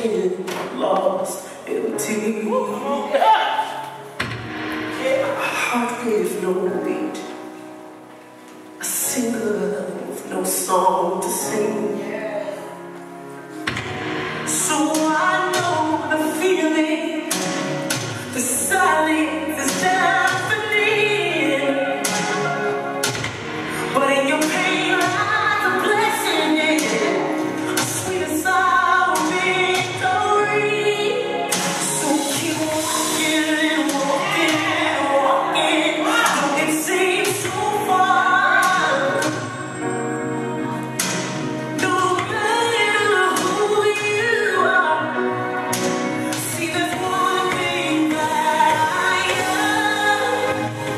broken, lost, empty. A heart with no beat, a singer with no song to sing. So I know the feeling, the silence is deafening. But in your pain lies a blessing, a sweet and sour victory. So keep walking, walking, walking, though it seems so far. No matter who you are, see there's one thing that I am.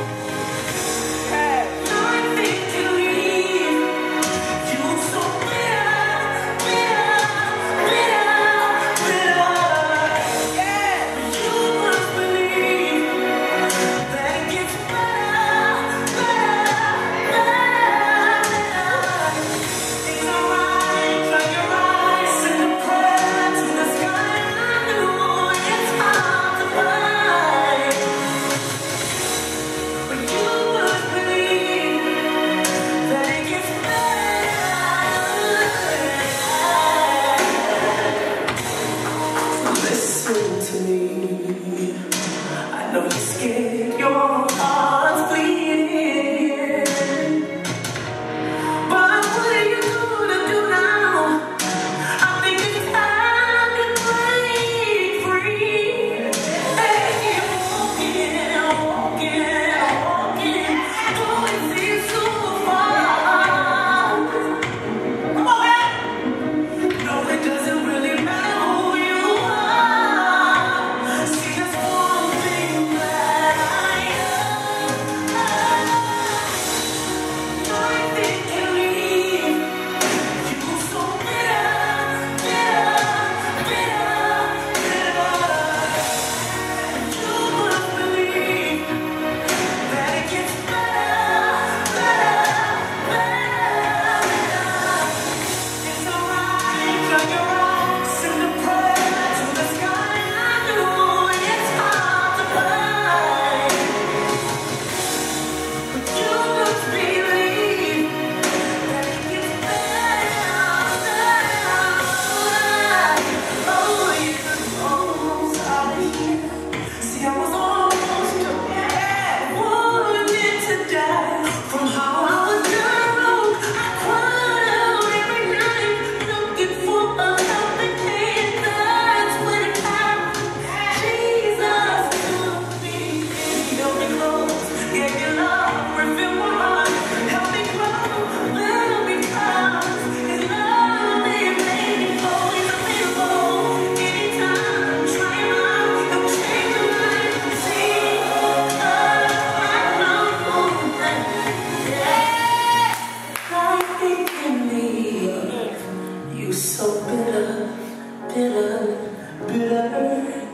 Nothing can leave you so bitter, bitter, bitter, bitter. You must believe that it gets better, better, better. It's alright, dry your eyes, send a prayer to the sky. I know it's hard to find, but you must believe that it gets better. Listen to me. I know you're scared, your heart's bleeding. But what are you gonna do now? I think it's time to break free. Hey, keep walking, walking, walking, though it seems so far. Come on, man. No, it doesn't really matter who you are. See, there's one thing that I am. Nothing can leave you so bitter, bitter, bitter, bitter. You must believe that it gets better, better, better. It's alright, dry your eyes, send a prayer to the sky. I know it's hard to find, but you must believe that it gets better, better. Oh, you're almost out of here. See, I was almost wanted to die from how I was done wrong. I cried out every night, looking for a helping hand. That's when it happened. Jesus took me, He held me close, gave me love, refilled my heart, helped me grow, let me cause His love made me whole. He's available anytime, try Him out, He'll change your life. See, I know that nothing can leave you so bitter, bitter, bitter.